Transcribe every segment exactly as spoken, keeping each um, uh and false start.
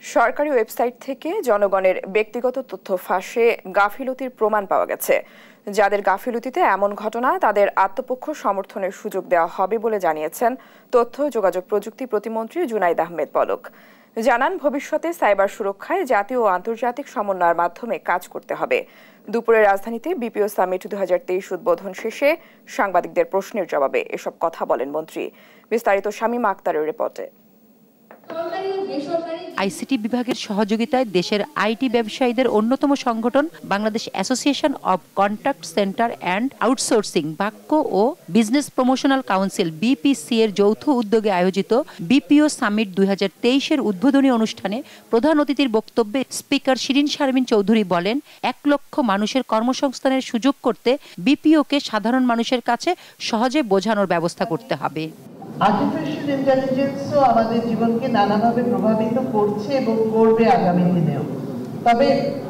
সরকারি ওয়েবসাইট থেকে জনগণের ব্যক্তিগত তথ্য ফাঁসে গাফিলতির প্রমাণ পাওয়া গেছে। যাদের গাফিলতিতে এমন ঘটনা তাদের আত্মপক্ষ সমর্থনের সুযোগ দেওয়া হবে বলে জানিয়েছেন তথ্য যোগাযোগ প্রযুক্তি প্রতিমন্ত্রী জুনাইদ আহমেদ পলক। জানান, ভবিষ্যতে সাইবার সুরক্ষায় জাতীয় ও আন্তর্জাতিক সমন্বয়ের মাধ্যমে কাজ করতে হবে। দুপুরে রাজধানীতে বিপিও সামিট দুই হাজার তেইশ উদ্বোধন শেষে সাংবাদিকদের প্রশ্নের জবাবে এসব কথা বলেন মন্ত্রী। বিস্তারিত শামীমা আক্তারের রিপোর্টে। আইসিটি বিভাগের সহযোগিতায় দেশের আইটি ব্যবসায়ীদের অন্যতম সংগঠন Bangladesh association of contact centre and outsourcing বাক্য ও বিজনেস প্রমোশনাল কাউন্সিল বিপিসি এর যৌথ উদ্যোগে আয়োজিত বিপিও সামিট দুই হাজার তেইশের উদ্বোধনী অনুষ্ঠানে প্রধান অতিথির বক্তব্যে স্পিকার শিরিন শারমিন চৌধুরী বলেন, এক লক্ষ মানুষের কর্মসংস্থানের সুযোগ করতে বিপিওকে সাধারণ মানুষের কাছে সহজে বোঝানোর ব্যবস্থা করতে হবে। আর্টিফিশিয়াল ইন্টেলিজেন্সও আমাদের জীবনকে নানাভাবে প্রভাবিত করছে এবং করবে আগামী দিনেও। তবে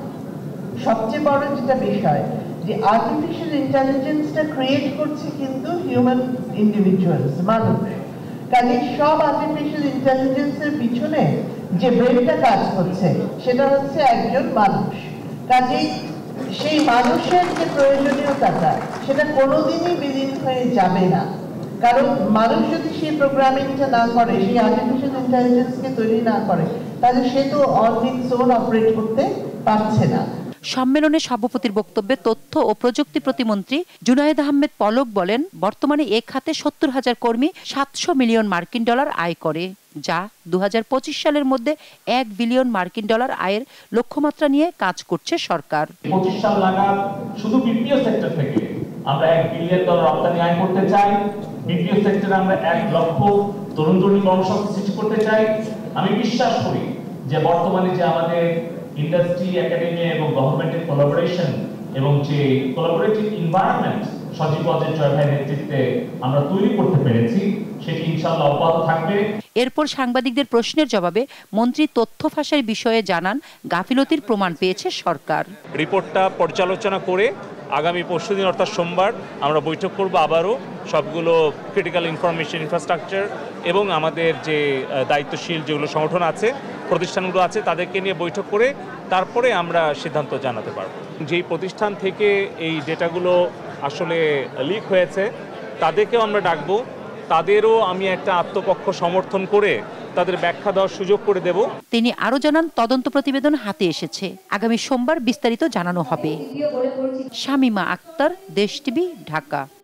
সবচেয়ে বড় যেটা বিষয় যে আর্টিফিশিয়াল ইন্টেলিজেন্সটা ক্রিয়েট করছে কিন্তু হিউম্যান ইন্ডিভিজুয়ালস, মানুষ। কাজে সব আর্টিফিশিয়াল ইন্টেলিজেন্সের পিছনে যে ব্রেনটা কাজ করছে সেটা হচ্ছে একজন মানুষ। কাজেই সেই মানুষের যে প্রয়োজনীয়তাটা সেটা কোনোদিনই বিলীন হয়ে যাবে না, কারণ মানুষ যদি সেই প্রোগ্রামিংটা না করে, সেই আর্টিফিশিয়াল ইন্টেলিজেন্সকে তৈরি না করে, তাহলে সে তো অন ইটস ওন অপারেট করতে পারছে না। সম্মেলনে সভাপতির বক্তব্যে তথ্য ও প্রযুক্তি প্রতিমন্ত্রী জুনাইদ আহমেদ পলক বলেন, বর্তমানে এ খাতে সত্তর হাজার কর্মী সাতশো মিলিয়ন মার্কিন ডলার আয় করে, যা দু হাজার পঁচিশ সালের মধ্যে এক বিলিয়ন মার্কিন ডলার আয়ের লক্ষ্যমাত্রা নিয়ে কাজ করছে সরকার। পঁচিশ সাল নাগাদ শুধু বিপিও সেক্টর থেকে আমরা এক বিলিয়ন ডলার রপ্তানি আয় করতে চাই। বিপিও সেক্টরে আমরা এক লক্ষ তরুণ তরুণী কর্মসংস্থান সৃষ্টি করতে চাই। আমি বিশ্বাস করি যে বর্তমানে যে আমাদের ইন্ডাস্ট্রি, একাডেমি এবং গভর্নমেন্টের কোলাবোরেশন এবং যে কোলাবোরেটিভ এনভায়রনমেন্ট সজীব অজয় জয় ভাইয়ের নেতৃত্বে আমরা তৈরি করতে পেরেছি, সেটি ইনশাআল্লাহ অব্যাহত থাকবে। এরপর সাংবাদিকদের প্রশ্নের জবাবে মন্ত্রী তথ্য ফাঁসের বিষয়ে জানান, গাফিলতির প্রমাণ পেয়েছে সরকার। রিপোর্টটা পর্যালোচনা করে আগামী পরশুদিন অর্থাৎ সোমবার আমরা বৈঠক করব আবারও সবগুলো ক্রিটিক্যাল ইনফরমেশন ইনফ্রাস্ট্রাকচার এবং আমাদের যে দায়িত্বশীল যেগুলো সংগঠন আছে, প্রতিষ্ঠানগুলো আছে, তাদেরকে নিয়ে বৈঠক করে তারপরে আমরা সিদ্ধান্ত জানাতে পারব। যেই প্রতিষ্ঠান থেকে এই ডেটাগুলো আসলে লিক হয়েছে তাদেরকেও আমরা ডাকবো, তাদেরও আমি একটা আত্মপক্ষ সমর্থন করে তাদের ব্যাখ্যা দেওয়ার সুযোগ করে দেব। তিনি আরো জানান, তদন্ত প্রতিবেদন হাতে এসেছে, আগামী সোমবার বিস্তারিত জানানো হবে। শামীমা আক্তার, দেশ টিভি, ঢাকা।